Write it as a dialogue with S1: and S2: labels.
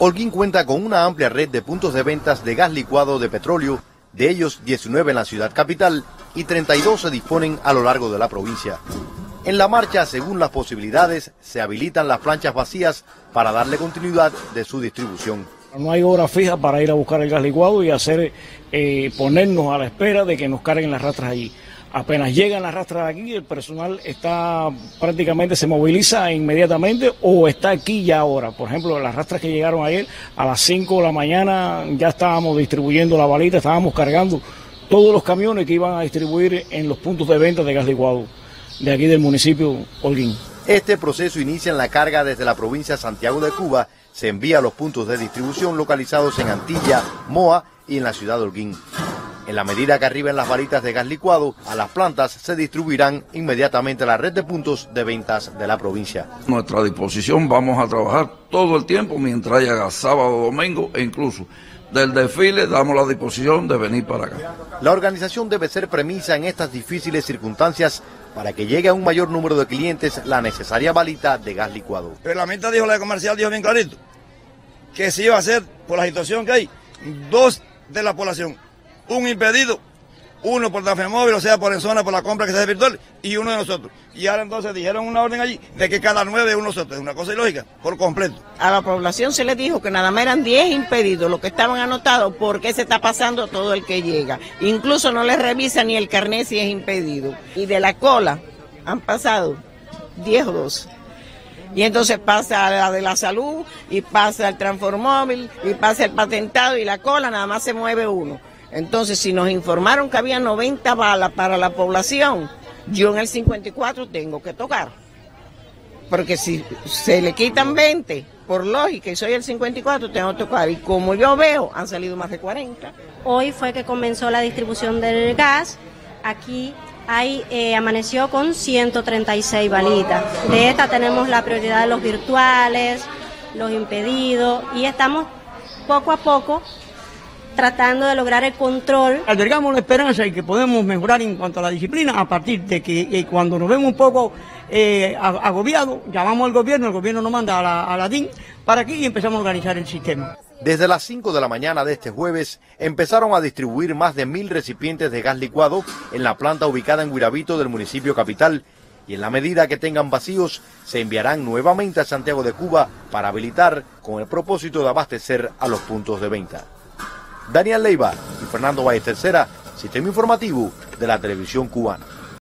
S1: Holguín cuenta con una amplia red de puntos de ventas de gas licuado de petróleo, de ellos 19 en la ciudad capital y 32 se disponen a lo largo de la provincia. En la marcha, según las posibilidades, se habilitan las planchas vacías para darle continuidad de su distribución.
S2: No hay hora fija para ir a buscar el gas licuado y ponernos a la espera de que nos carguen las rastras allí. Apenas llegan las rastras aquí, el personal prácticamente se moviliza inmediatamente o está aquí ya ahora. Por ejemplo, las rastras que llegaron ayer a las 5 de la mañana ya estábamos distribuyendo la balita, estábamos cargando todos los camiones que iban a distribuir en los puntos de venta de gas licuado de aquí del municipio Holguín.
S1: Este proceso inicia en la carga desde la provincia de Santiago de Cuba, se envía a los puntos de distribución localizados en Antilla, Moa y en la ciudad de Holguín. En la medida que arriben las varitas de gas licuado, a las plantas se distribuirán inmediatamente la red de puntos de ventas de la provincia.
S3: A nuestra disposición vamos a trabajar todo el tiempo mientras haya gas, sábado, domingo e incluso del desfile damos la disposición de venir para acá.
S1: La organización debe ser premisa en estas difíciles circunstancias para que llegue a un mayor número de clientes la necesaria balita de gas licuado.
S4: El reglamento dijo, la comercial dijo bien clarito, que se iba a hacer por la situación que hay, 2 de la población. Un impedido, uno por Dafemóvil, o sea, por en zona, por la compra que se hace virtual, y uno de nosotros. Y ahora entonces dijeron una orden allí de que cada 9 es uno de nosotros. Es una cosa ilógica, por completo.
S5: A la población se les dijo que nada más eran 10 impedidos, los que estaban anotados, porque se está pasando todo el que llega. Incluso no les revisa ni el carnet si es impedido. Y de la cola han pasado 10 o 12. Y entonces pasa la de la salud, y pasa el transformóvil, y pasa el patentado, y la cola nada más se mueve uno. Entonces, si nos informaron que había 90 balas para la población, yo en el 54 tengo que tocar. Porque si se le quitan 20, por lógica, y soy el 54, tengo que tocar. Y como yo veo, han salido más de 40.
S6: Hoy fue que comenzó la distribución del gas. Aquí amaneció con 136 balitas. De esta tenemos la prioridad de los virtuales, los impedidos, y estamos poco a poco tratando de lograr el control.
S7: Albergamos la esperanza y que podemos mejorar en cuanto a la disciplina a partir de que cuando nos vemos un poco agobiados, llamamos al gobierno, el gobierno nos manda a la DIN para aquí y empezamos a organizar el sistema.
S1: Desde las 5 de la mañana de este jueves empezaron a distribuir más de 1000 recipientes de gas licuado en la planta ubicada en Guirabito del municipio capital y en la medida que tengan vacíos se enviarán nuevamente a Santiago de Cuba para habilitar con el propósito de abastecer a los puntos de venta. Daniel Leiva y Fernando Valles Tercera, Sistema Informativo de la Televisión Cubana.